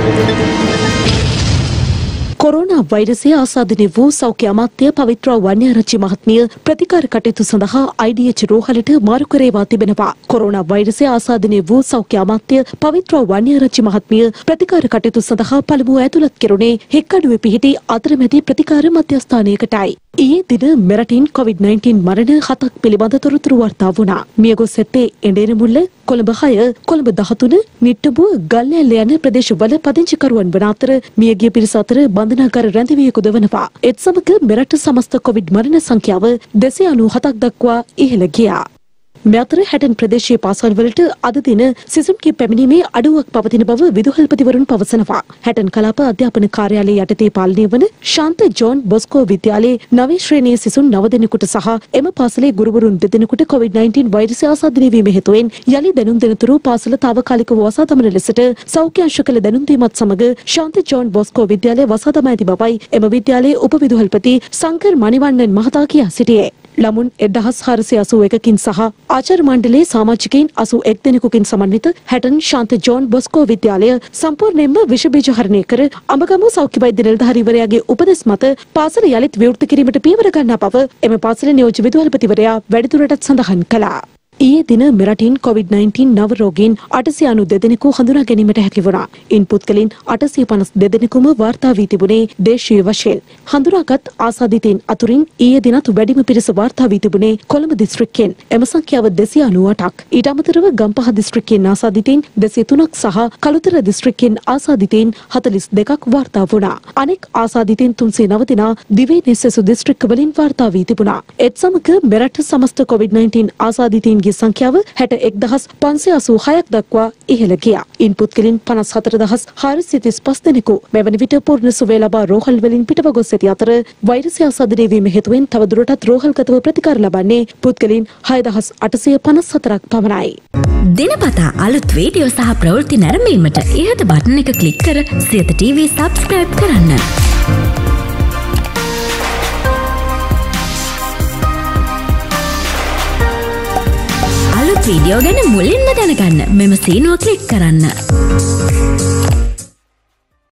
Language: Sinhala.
කොරෝනා වෛරසය ආසාදනය වූ සෞඛ්‍ය අමාත්‍ය පවිත්‍රා වන්‍යාරච්චි මහත්මිය ප්‍රතිකාර කටයුතු සඳහා IDH රෝහලට මාරු කරේවා තිබෙනවා. කොරෝනා වෛරසය ආසාදනය වූ සෞඛ්‍ය අමාත්‍ය පවිත්‍රා වන්‍යාරච්චි මහත්මිය ප්‍රතිකාර කටයුතු සඳහා පළමුව ඇතුළත් කෙරුණේ හෙක්කඩුවේ පිහිටි අතරමැදි ප්‍රතිකාර මධ්‍යස්ථානයකටයි. ඊයේ දින මෙරටින් COVID-19 මරණ 7ක් පිළිබඳ තොරතුරු වාර්තා වුණා. මියගොස් ඇත්තේ එඬේනමුල්ල, කොළඹ 6, කොළඹ 13, නිට්ටඹුව, ගල්ලෑල්ල යන ප්‍රදේශවල පදිංචිකරුවන් වන අතර මියගිය පිරිස අතර බන්ධනාගාර රැඳවියෙකුද වනවා. ඒත් සමග මෙරට සමස්ත කොවිඩ් මරණ සංඛ්‍යාව 297ක් දක්වා ඉහළ ගියා. මේ අතර හැටන් ප්‍රදේශීය පාසල් වලට අද දින සිසුන්ගේ පැමිණීමේ අඩුවක් පවතින බව විදුහල්පතිවරුන් පවසනවා. හැටන් කලාප අධ්‍යාපන කාර්යාලයේ යටතේ පාලනය වන ශාන්ත ජෝන් බොස්කෝ විද්‍යාලයේ 9 ශ්‍රේණියේ සිසුන් 9 දෙනෙකුට සහ එම පාසලේ ගුරුවරුන් 2 දෙනෙකුට COVID-19 වෛරසය ආසාදනය වීම හේතුවෙන් යලි දැනුම් දෙනතුරු පාසල తాවකාලිකව වසා දමන ලෙසට සෞඛ්‍ය අංශ කළ දැනුම් දීමත් සමග ශාන්ත ජෝන් බොස්කෝ විද්‍යාලය වසා දමා ඇති බවයි එම විද්‍යාලයේ උපවිදුහල්පති සංකර් මණිවන්නන් මහතා කියා සිටියේ. ළමුන් 1481කින් සහ ආචාර්ය මණ්ඩලයේ සමාජිකයින් 81 දෙනෙකුකින් සමන්විත හැටන් ශාන්ත ජෝන් බොස්කෝ විද්‍යාලය සම්පූර්ණයෙන්ම විෂ බීජ හරණය කර අඹගම සෞඛ්‍ය වෛද්‍ය නිලධාරීවරයාගේ උපදෙස් මත පාසල යළිත් විවෘත කිරීමට පියවර ගන්නා බව එම පාසලේ නියෝජ්‍ය විදුහල්පතිවරයා වැඩිදුරටත් සඳහන් කළා. ඊයේ දින මෙරටින් COVID-19 නව රෝගීන් 892 දෙනෙකු හඳුනා ගැනීමට හැකි වුණා. ඉන් පුද්ගලයන් 852 දෙනෙකුම වාර්තා වී තිබුණේ දේශීය වශයෙන්. හඳුනාගත් ආසාදිතයින් අතුරින් ඊයේ දිනත් වැඩිම පිරිස වාර්තා වී තිබුණේ කොළඹ දිස්ත්‍රික්කයෙන්. එම සංඛ්‍යාව 298ක්. ඊට අමතරව ගම්පහ දිස්ත්‍රික්කයෙන් ආසාදිතයින් 203ක් සහ කළුතර දිස්ත්‍රික්කයෙන් ආසාදිතයින් 42ක් වාර්තා වුණා. අනෙක් ආසාදිතයින් 309 දෙනා දිවයිනේ සෙසු දිස්ත්‍රික්කවලින් වාර්තා වී තිබුණා. ඒත් සමග මෙරට සමස්ත COVID-19 ආසාදිතයින්ගේ සංඛ්‍යාව 61586ක් දක්වා ඉහළ ගියා. ඉන් පුද්ගලයන් 54435 දෙනෙකු මෙවැනි විට පූර්ණ සුවය ලබා රෝහල් වලින් පිටව ගොස් ඇති අතර වෛරසය ආසාදනය වීම හේතුවෙන් තවදුරටත් රෝහල්ගතව ප්‍රතිකාර ලබන්නේ පුද්ගලයන් 6854ක් පමණයි. දිනපතා අලුත් වීඩියෝ සහ ප්‍රවෘත්ති නැරඹීමට ඉහත බටන් එක ක්ලික් කර සියත TV subscribe කරන්න. වීඩියෝ ගැන මුලින්ම දැනගන්න මෙම සීනුව ක්ලික් කරන්න.